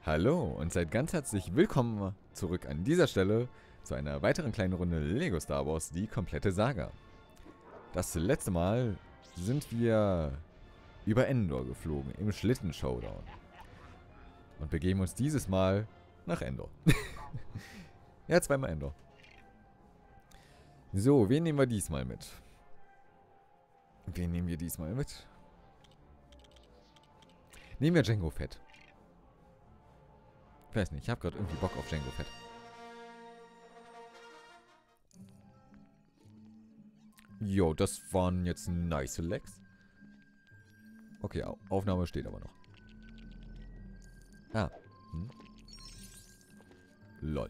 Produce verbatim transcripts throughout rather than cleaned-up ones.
Hallo und seid ganz herzlich willkommen zurück an dieser Stelle zu einer weiteren kleinen Runde Lego Star Wars, die komplette Saga. Das letzte Mal sind wir über Endor geflogen, im Schlitten-Showdown. Und begeben uns dieses Mal nach Endor. Ja, zweimal Endor. So, wen nehmen wir diesmal mit? Wen nehmen wir diesmal mit? Nehmen wir Jango Fett. Ich weiß nicht, ich habe gerade irgendwie Bock auf Jango Fett. Jo, das waren jetzt nice Legs. Okay, Aufnahme steht aber noch. Ah. Hm. Lol.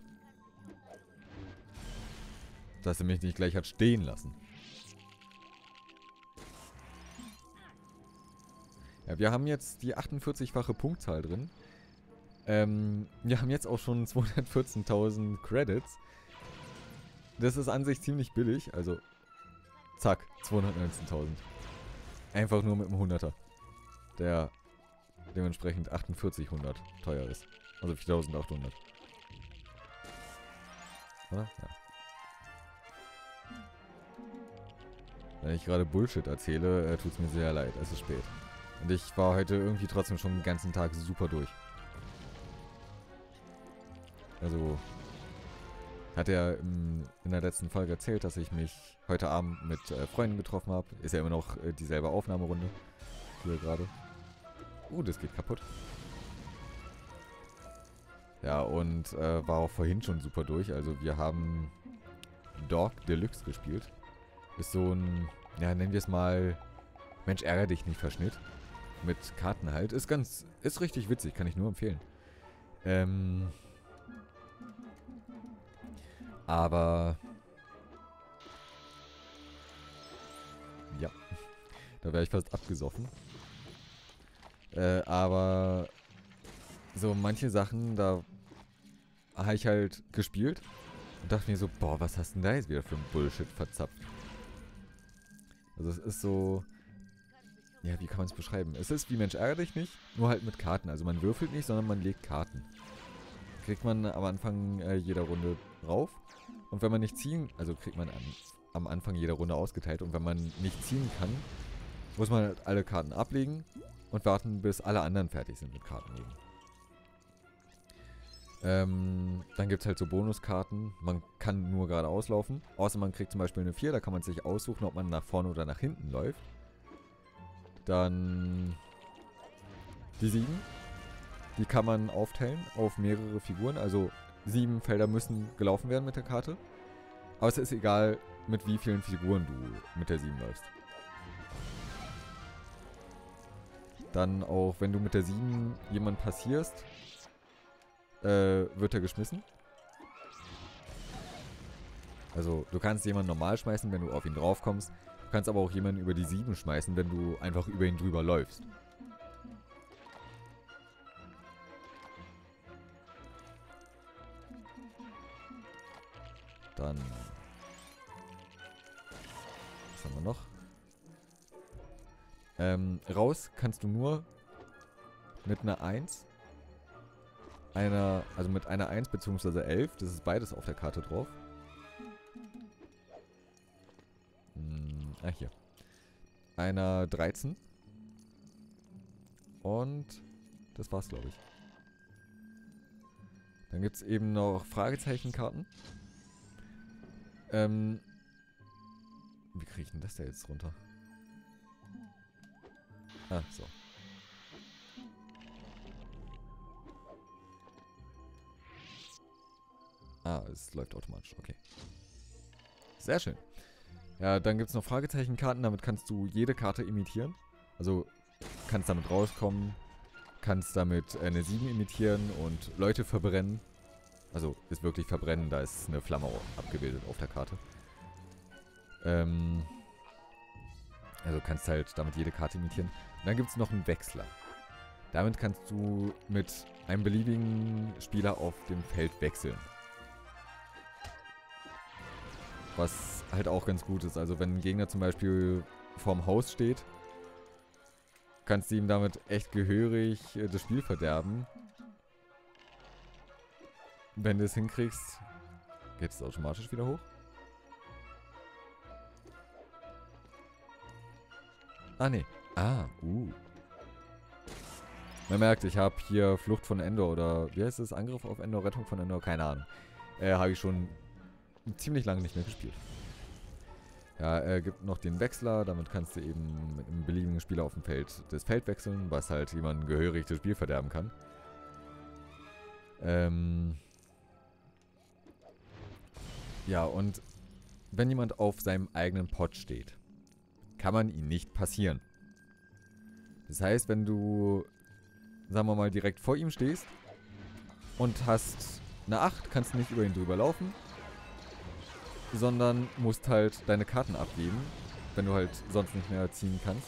Dass er mich nicht gleich hat stehen lassen. Ja, wir haben jetzt die achtundvierzig-fache Punktzahl drin. Ähm, wir haben jetzt auch schon zweihundertvierzehntausend Credits. Das ist an sich ziemlich billig, also zack, zweihundertneunzehntausend. Einfach nur mit einem hunderter. Der dementsprechend achtundvierzig hundert teuer ist. Also viertausendachthundert. Oder? Ja. Wenn ich gerade Bullshit erzähle, äh, tut es mir sehr leid. Es ist spät. Und ich war heute irgendwie trotzdem schon den ganzen Tag super durch. Also, hat er in der letzten Folge erzählt, dass ich mich heute Abend mit äh, Freunden getroffen habe. Ist ja immer noch äh, dieselbe Aufnahmerunde. Hier gerade. Uh, das geht kaputt. Ja, und äh, war auch vorhin schon super durch. Also wir haben Dog Deluxe gespielt. Ist so ein, ja, nennen wir es mal, Mensch, ärger dich nicht Verschnitt. Mit Karten halt. Ist ganz, ist richtig witzig, kann ich nur empfehlen. Ähm... Aber... Ja. Da wäre ich fast abgesoffen. Äh, aber... So manche Sachen, da habe ich halt gespielt. Und dachte mir so, boah, was hast denn da jetzt wieder für ein Bullshit verzapft? Also es ist so... Ja, wie kann man es beschreiben? Es ist wie Mensch ärgere dich nicht, nur halt mit Karten. Also man würfelt nicht, sondern man legt Karten. Kriegt man am Anfang äh, jeder Runde rauf. Und wenn man nicht ziehen, also kriegt man an, am Anfang jeder Runde ausgeteilt. Und wenn man nicht ziehen kann, muss man halt alle Karten ablegen und warten, bis alle anderen fertig sind mit Karten legen. Ähm, dann gibt es halt so Bonuskarten. Man kann nur geradeaus laufen. Außer man kriegt zum Beispiel eine vier, da kann man sich aussuchen, ob man nach vorne oder nach hinten läuft. Dann die sieben. Die kann man aufteilen auf mehrere Figuren. Also sieben Felder müssen gelaufen werden mit der Karte. Aber es ist egal, mit wie vielen Figuren du mit der sieben läufst. Dann auch, wenn du mit der sieben jemanden passierst, äh, wird er geschmissen. Also du kannst jemanden normal schmeißen, wenn du auf ihn drauf kommst. Du kannst aber auch jemanden über die sieben schmeißen, wenn du einfach über ihn drüber läufst. Dann... Was haben wir noch? Ähm, raus kannst du nur mit einer eins. Einer, also mit einer eins bzw. elf. Das ist beides auf der Karte drauf. Hm, ah, hier. Einer dreizehn. Und das war's, glaube ich. Dann gibt es eben noch Fragezeichenkarten. Ähm, wie kriege ich denn das da jetzt runter? Ah, so. Ah, es läuft automatisch, okay. Sehr schön. Ja, dann gibt es noch Fragezeichenkarten, damit kannst du jede Karte imitieren. Also, kannst damit rauskommen, kannst damit eine sieben imitieren und Leute verbrennen. Also, ist wirklich verbrennen, da ist eine Flamme abgebildet auf der Karte. Ähm, also kannst halt damit jede Karte imitieren. Und dann gibt es noch einen Wechsler. Damit kannst du mit einem beliebigen Spieler auf dem Feld wechseln. Was halt auch ganz gut ist. Also wenn ein Gegner zum Beispiel vorm Haus steht, kannst du ihm damit echt gehörig äh, das Spiel verderben. wenn du es hinkriegst, geht es automatisch wieder hoch. Ah, nee. Ah, uh. Man merkt, ich habe hier Flucht von Endor oder wie heißt es? Angriff auf Endor, Rettung von Endor? Keine Ahnung. Äh, habe ich schon ziemlich lange nicht mehr gespielt. Ja, er gibt noch den Wechsler. Damit kannst du eben mit einem beliebigen Spieler auf dem Feld das Feld wechseln, was halt jemanden gehörig das Spiel verderben kann. Ähm... Ja, und wenn jemand auf seinem eigenen Pot steht, kann man ihn nicht passieren. Das heißt, wenn du, sagen wir mal, direkt vor ihm stehst und hast eine acht, kannst du nicht über ihn drüber laufen, sondern musst halt deine Karten abgeben, wenn du halt sonst nicht mehr ziehen kannst.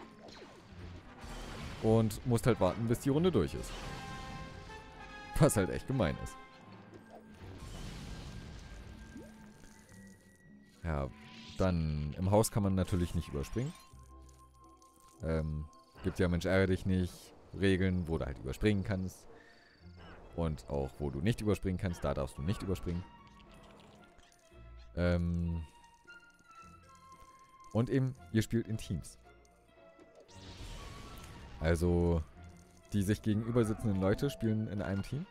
Und musst halt warten, bis die Runde durch ist. Was halt echt gemein ist. Ja, dann im Haus kann man natürlich nicht überspringen. Ähm, gibt ja Mensch ärgere dich nicht Regeln, wo du halt überspringen kannst. Und auch wo du nicht überspringen kannst, da darfst du nicht überspringen. Ähm, und eben, ihr spielt in Teams. Also, die sich gegenüber sitzenden Leute spielen in einem Team.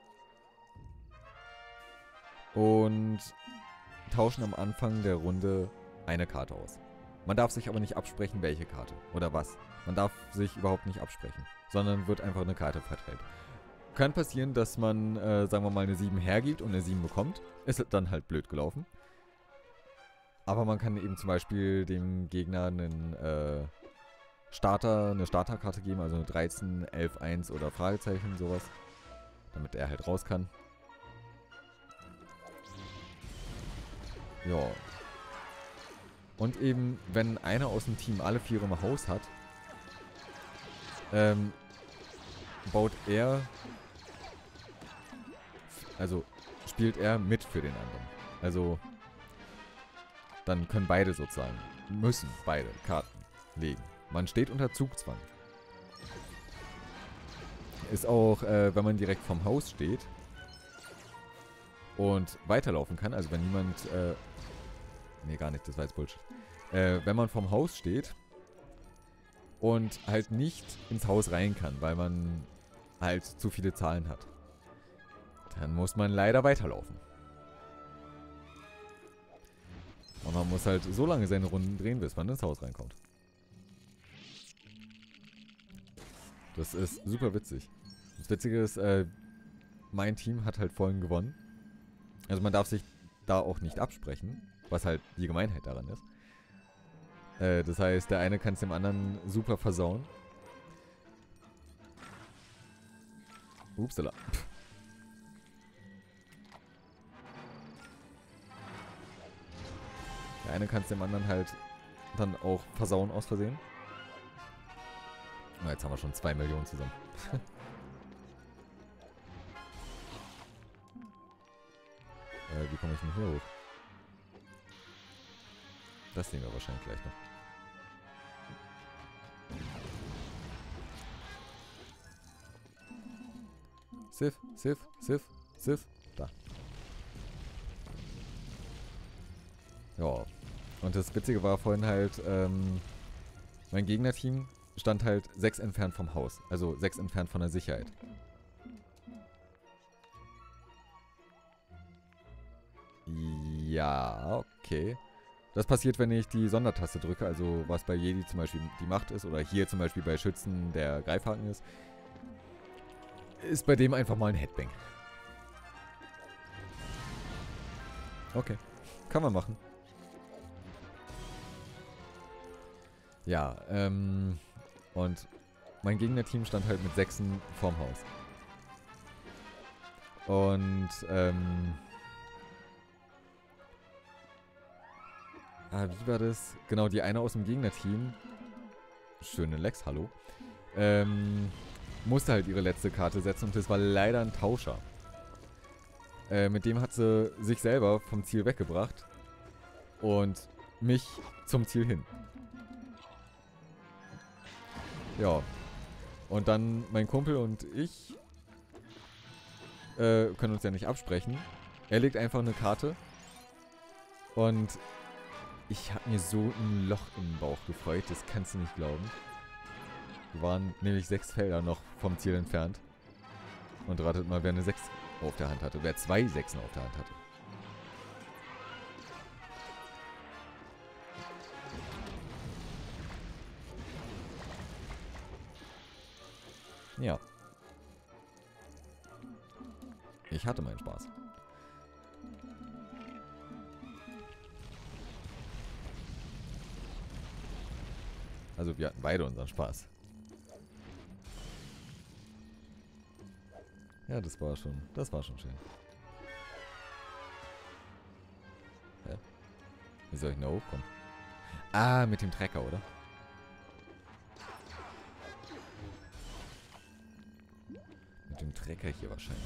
Und tauschen am Anfang der Runde eine Karte aus. Man darf sich aber nicht absprechen, welche Karte oder was. Man darf sich überhaupt nicht absprechen, sondern wird einfach eine Karte verteilt. Kann passieren, dass man, äh, sagen wir mal, eine sieben hergibt und eine sieben bekommt. Ist dann halt blöd gelaufen. Aber man kann eben zum Beispiel dem Gegner einen äh, Starter, eine Starterkarte geben, also eine dreizehn, elf, eins oder Fragezeichen, sowas. Damit er halt raus kann. Ja. Und eben, wenn einer aus dem Team alle vier im Haus hat, ähm, baut er, also spielt er mit für den anderen. Also, dann können beide sozusagen, müssen beide Karten legen. Man steht unter Zugzwang. Ist auch, äh, wenn man direkt vom Haus steht und weiterlaufen kann, also wenn niemand, äh, nee, gar nicht, das war jetzt Bullshit. Äh, wenn man vom Haus steht und halt nicht ins Haus rein kann, weil man halt zu viele Zahlen hat, dann muss man leider weiterlaufen. Und man muss halt so lange seine Runden drehen, bis man ins Haus reinkommt. Das ist super witzig. Das Witzige ist, äh, mein Team hat halt vorhin gewonnen. Also man darf sich da auch nicht absprechen, was halt die Gemeinheit daran ist. Äh, das heißt, der eine kann es dem anderen super versauen. Upsala. Pff. Der eine kann es dem anderen halt dann auch versauen aus Versehen. Oh, jetzt haben wir schon zwei Millionen zusammen. äh, wie komme ich denn hier hoch? Das sehen wir wahrscheinlich gleich noch. Sif, Sif, Sif, Sif. Da. Ja. Und das Witzige war vorhin halt, ähm, mein Gegnerteam stand halt sechs entfernt vom Haus. Also sechs entfernt von der Sicherheit. Ja, okay. Das passiert, wenn ich die Sondertaste drücke, also was bei Jedi zum Beispiel die Macht ist oder hier zum Beispiel bei Schützen der Greifhaken ist. Ist bei dem einfach mal ein Headbang. Okay, kann man machen. Ja, ähm, und mein Gegnerteam stand halt mit Sechsen vorm Haus. Und, ähm, ah, wie war das? Genau, die eine aus dem Gegnerteam, schöne Lex, hallo, ähm, musste halt ihre letzte Karte setzen und das war leider ein Tauscher. Äh, mit dem hat sie sich selber vom Ziel weggebracht und mich zum Ziel hin. Ja. Und dann mein Kumpel und ich äh, können uns ja nicht absprechen. Er legt einfach eine Karte. Und ich habe mir so ein Loch im Bauch gefreut, das kannst du nicht glauben. Wir waren nämlich sechs Felder noch vom Ziel entfernt. Und ratet mal, wer eine sechs auf der Hand hatte. Wer zwei Sechsen auf der Hand hatte. Ja. Ich hatte meinen Spaß. Also wir hatten beide unseren Spaß. Ja, das war schon, das war schon schön. Hä? Wie soll ich denn da hochkommen? Ah, mit dem Trecker, oder? Mit dem Trecker hier wahrscheinlich.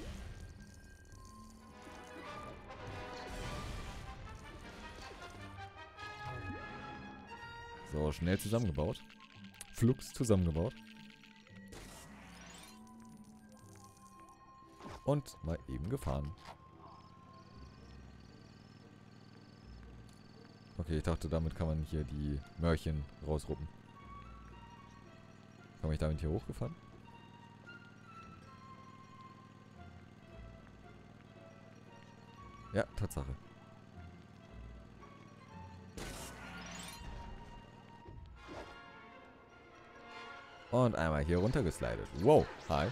So, schnell zusammengebaut. Flugs zusammengebaut. Und mal eben gefahren. Okay, ich dachte, damit kann man hier die Mörchen rausruppen. Komme ich damit hier hochgefahren? Ja, Tatsache. Und einmal hier runter geslidet. Wow, hi.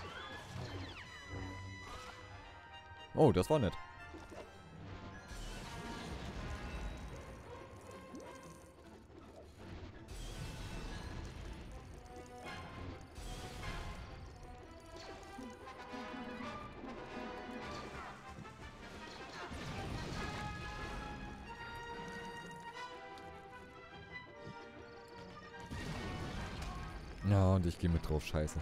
Oh, das war nett. Ja, und ich gehe mit drauf, scheiße.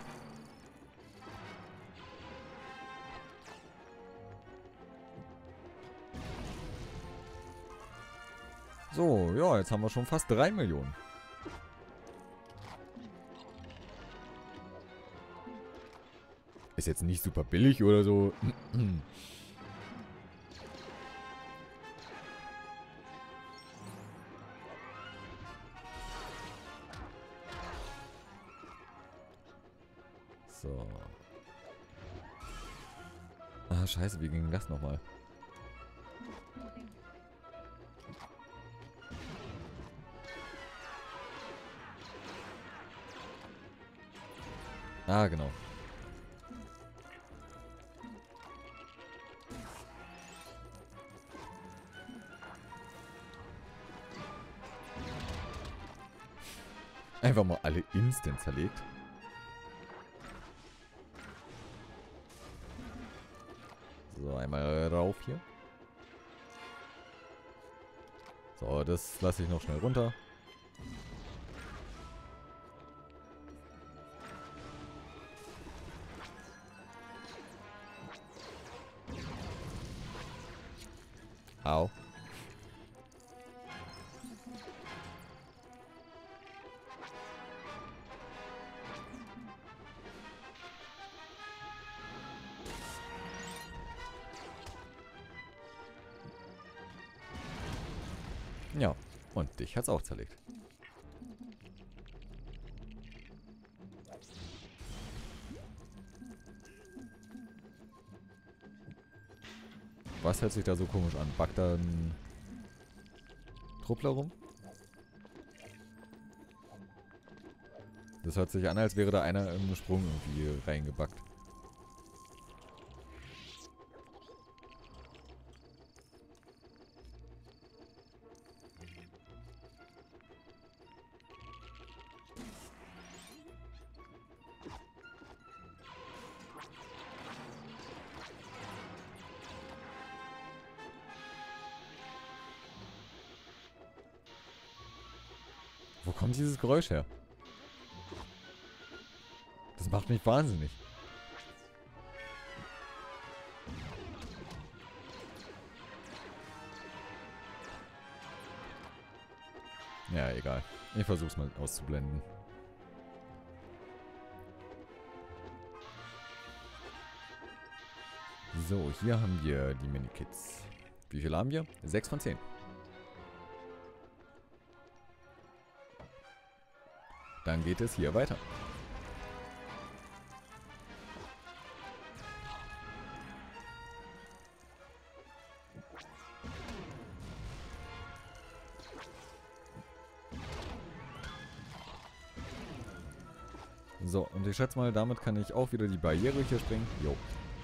So, ja, jetzt haben wir schon fast drei Millionen. Ist jetzt nicht super billig oder so. So. Ah, scheiße, wie ging das nochmal? Ah, genau. Einfach mal alle instant zerlegt. So, einmal rauf hier. So, das lasse ich noch schnell runter. Au. Ja, und dich hat's auch zerlegt. Was hört sich da so komisch an? Backt da ein Truppler rum? Das hört sich an, als wäre da einer im Sprung irgendwie reingebackt. Wo kommt dieses Geräusch her? Das macht mich wahnsinnig. Ja, egal. Ich versuch's mal auszublenden. So, hier haben wir die Minikits. Wie viele haben wir? sechs von zehn. Dann geht es hier weiter. So, und ich schätze mal, damit kann ich auch wieder die Barriere hier springen. Jo.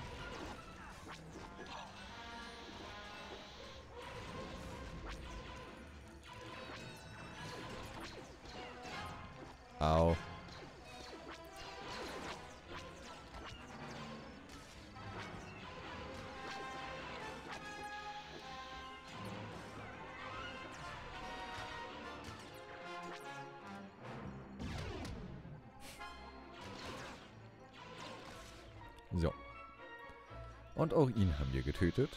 Au. So. Und auch ihn haben wir getötet.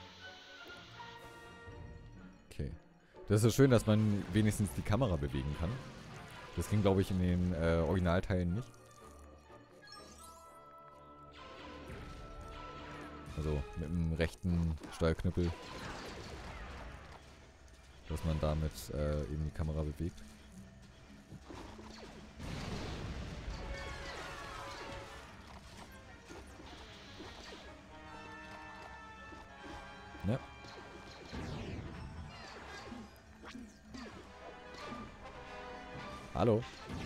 Okay. Das ist schön, dass man wenigstens die Kamera bewegen kann. Das ging, glaube ich, in den äh, Originalteilen nicht. Also mit dem rechten Steuerknüppel. Dass man damit äh, eben die Kamera bewegt. Ja. Hallo.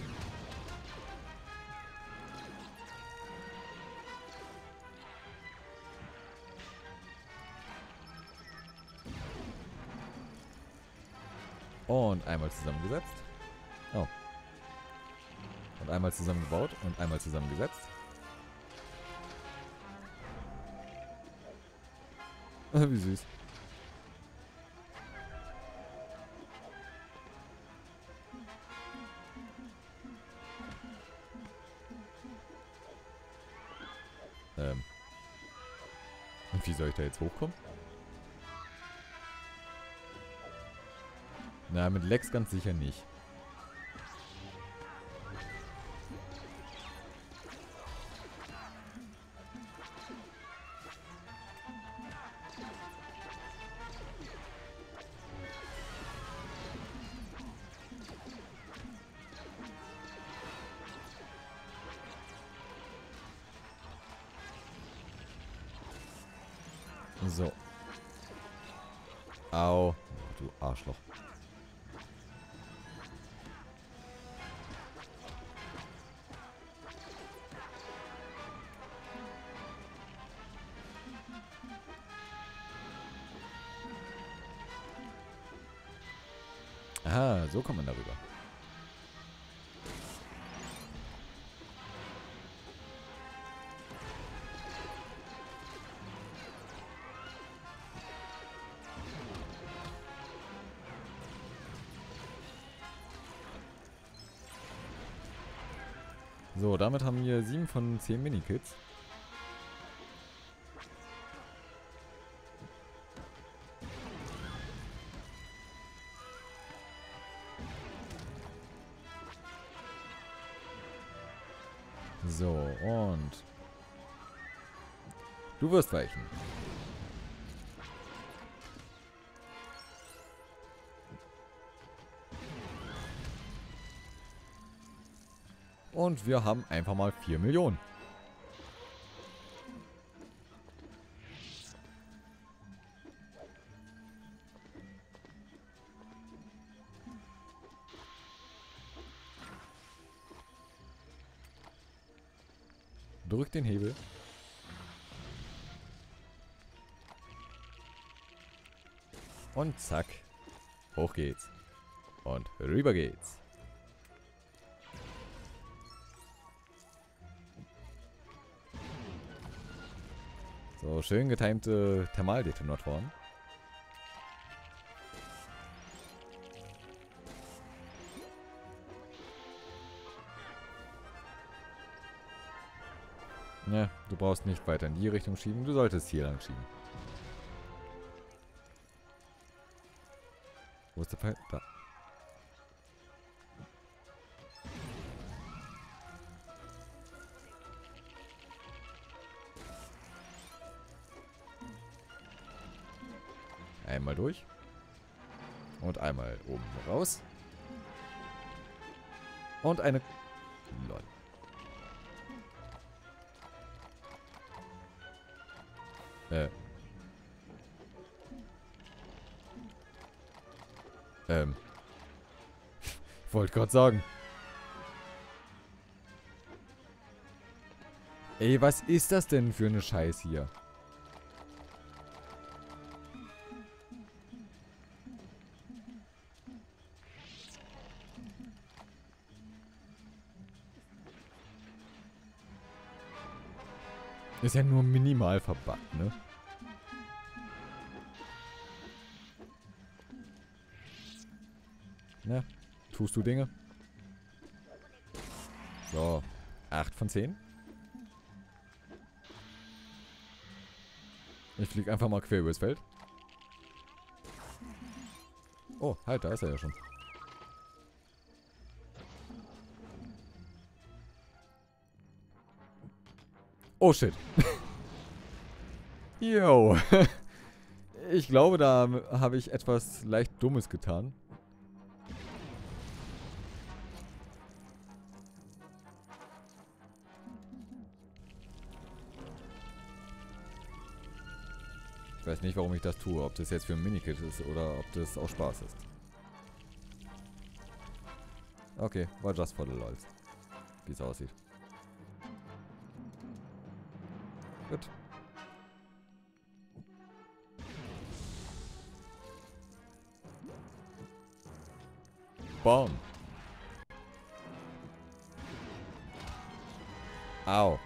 Und einmal zusammengesetzt. Oh. Und einmal zusammengebaut und einmal zusammengesetzt. Wie süß. Ähm. Und wie soll ich da jetzt hochkommen? Na, mit Lex ganz sicher nicht. So. Au. Du Arschloch. Aha, so kommt man darüber. So, damit haben wir sieben von zehn Minikits. So, und du wirst weichen. Und wir haben einfach mal vier Millionen. Drück den Hebel. Und zack. Hoch geht's. Und rüber geht's. So, schön getimte Thermaldetonatoren. Ne, du brauchst nicht weiter in die Richtung schieben. Du solltest hier lang schieben. Wo ist der Pfeil? Da. Einmal durch. Und einmal oben raus. Und eine... Lol. Äh. Ähm. Ich wollte gerade sagen. Ey, was ist das denn für eine Scheiß hier? Ist ja nur minimal verbuggt, ne? Na, tust du Dinge? So, acht von zehn. Ich fliege einfach mal quer übers Feld. Oh, halt, da ist er ja schon. Oh shit. Yo. Ich glaube, da habe ich etwas leicht Dummes getan. Ich weiß nicht, warum ich das tue. Ob das jetzt für ein Minikit ist oder ob das auch Spaß ist. Okay, war just for the lols. Wie es aussieht. Gut. Boom. Au.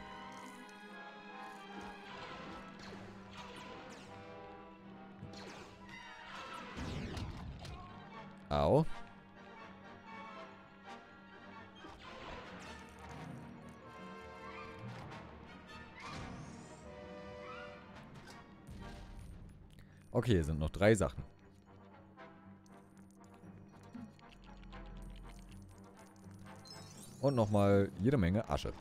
Au. Okay, es sind noch drei Sachen. Und nochmal jede Menge Asche.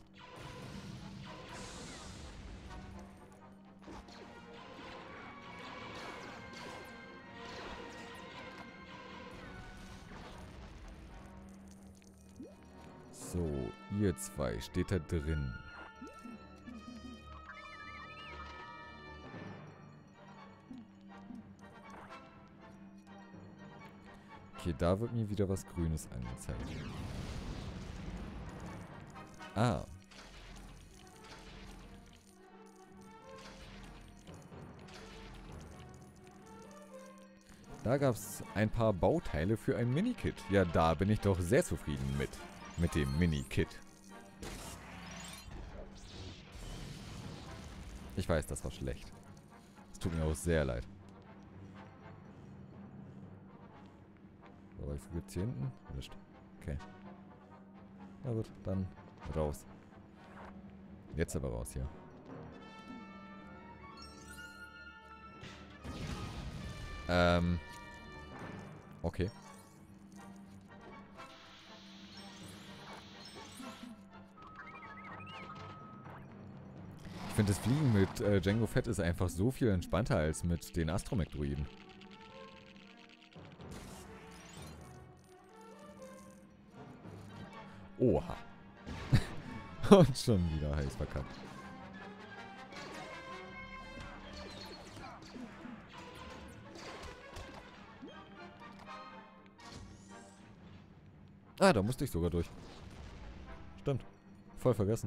So, ihr zwei steht da drin. Okay, da wird mir wieder was Grünes angezeigt. Ah. Da gab es ein paar Bauteile für ein Minikit. Ja, da bin ich doch sehr zufrieden mit. Mit dem Minikit. Ich weiß, das war schlecht. Es tut mir auch sehr leid. So, was gibt's hier hinten? Nicht. Okay. Na gut, dann raus. Jetzt aber raus hier. Ähm. Okay. Ich finde, das Fliegen mit äh, Jango Fett ist einfach so viel entspannter als mit den Astromech-Druiden. Oha. Und schon wieder heiß verkackt. Ah, da musste ich sogar durch. Stimmt. Voll vergessen.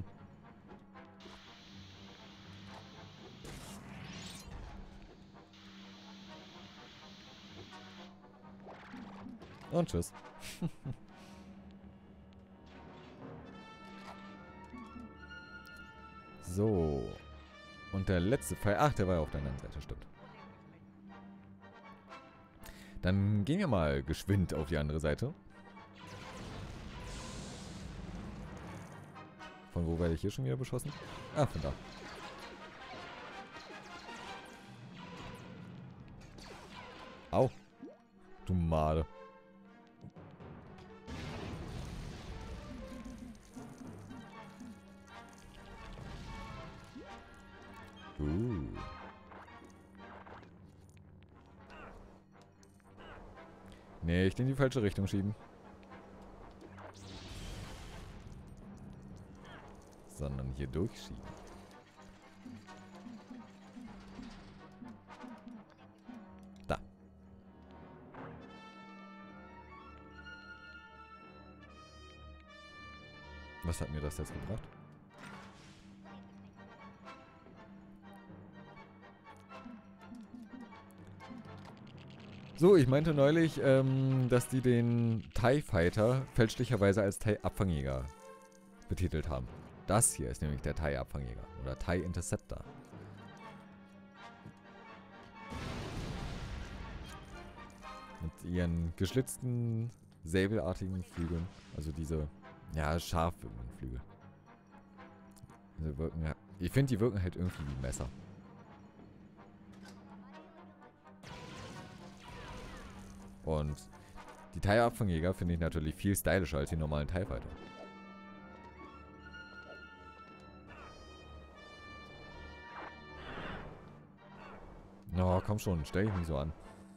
Und tschüss. So. Und der letzte Pfeil. Ach, der war ja auf der anderen Seite, stimmt. Dann gehen wir mal geschwind auf die andere Seite. Von wo werde ich hier schon wieder beschossen? Ah, von da. Au. Du Made. Uh. Nicht in die falsche Richtung schieben. Sondern hier durchschieben. Da. Was hat mir das jetzt gebracht? So, ich meinte neulich, ähm, dass die den TIE Fighter fälschlicherweise als TIE Abfangjäger betitelt haben. Das hier ist nämlich der TIE Abfangjäger oder TIE Interceptor. Mit ihren geschlitzten, säbelartigen Flügeln. Also diese, ja, scharf wirkenden Flügel. Also wirken, ich finde, die wirken halt irgendwie wie Messer. Und die TIE-Abfangjäger finde ich natürlich viel stylischer als die normalen TIE Fighter. Oh, komm schon, stell dich nicht so an.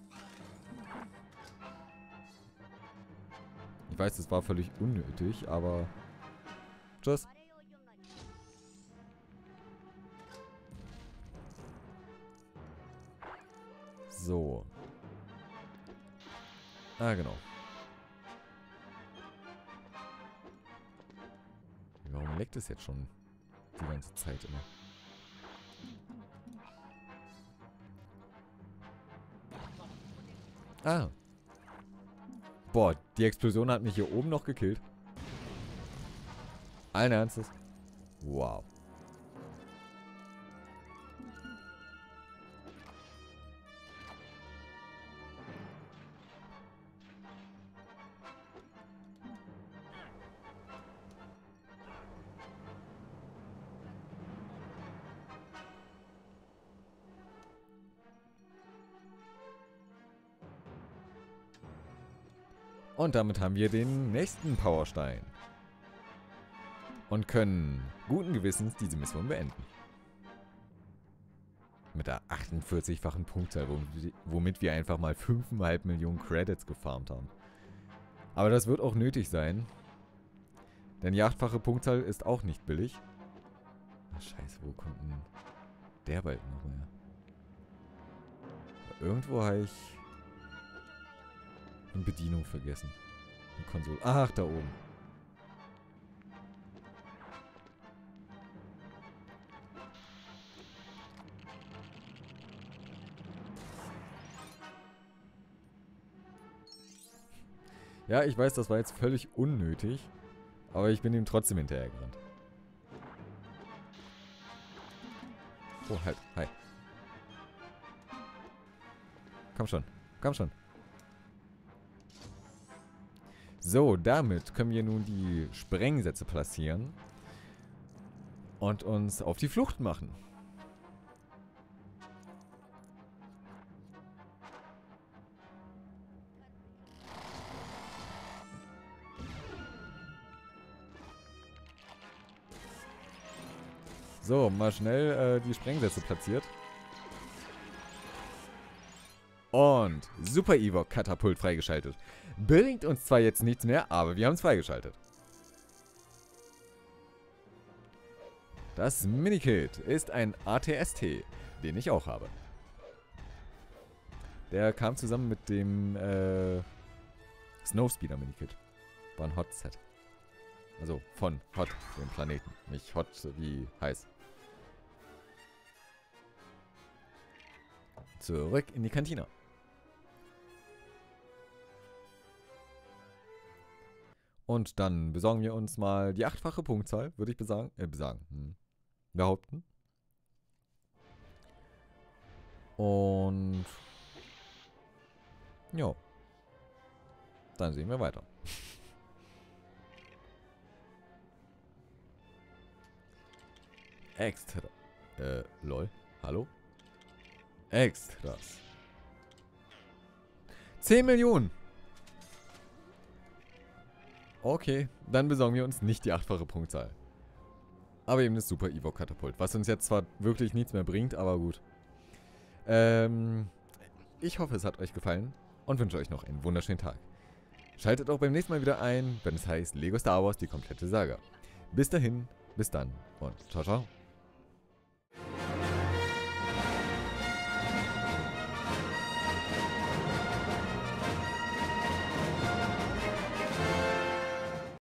Ich weiß, das war völlig unnötig, aber... Tschüss. So. Ah, genau. Warum leckt es jetzt schon die ganze Zeit immer? Ah. Boah, die Explosion hat mich hier oben noch gekillt. Allen Ernstes? Wow. Und damit haben wir den nächsten Powerstein. Und können guten Gewissens diese Mission beenden. Mit der achtundvierzigfachen Punktzahl, womit wir einfach mal fünf Komma fünf Millionen Credits gefarmt haben. Aber das wird auch nötig sein. Denn die achtfache Punktzahl ist auch nicht billig. Ach, scheiße, wo kommt denn der Balken noch mehr? Irgendwo habe ich eine Bedienung vergessen. Eine Konsole. Ach, da oben. Ja, ich weiß, das war jetzt völlig unnötig. Aber ich bin ihm trotzdem hinterhergerannt. Oh, halt. Hi. Komm schon. Komm schon. So, damit können wir nun die Sprengsätze platzieren. Und uns auf die Flucht machen. So, mal schnell äh, die Sprengsätze platziert. Und Super Ewok Katapult freigeschaltet. Bringt uns zwar jetzt nichts mehr, aber wir haben es freigeschaltet. Das Minikit ist ein A T S T, den ich auch habe. Der kam zusammen mit dem äh, Snowspeeder Minikit. War ein Hot Set. Also von Hot, dem Planeten. Nicht Hot wie heiß. Zurück in die Kantine. Und dann besorgen wir uns mal die achtfache Punktzahl, würde ich besagen, äh, besagen, hm, behaupten. Und ja, dann sehen wir weiter. Extra. Äh, lol. Hallo? Extras. zehn Millionen! Okay, dann besorgen wir uns nicht die achtfache Punktzahl. Aber eben das Super Ewok Katapult, was uns jetzt zwar wirklich nichts mehr bringt, aber gut. Ähm, ich hoffe, es hat euch gefallen. und wünsche euch noch einen wunderschönen Tag. Schaltet auch beim nächsten Mal wieder ein, wenn es heißt Lego Star Wars, die komplette Saga. Bis dahin, bis dann und ciao, ciao.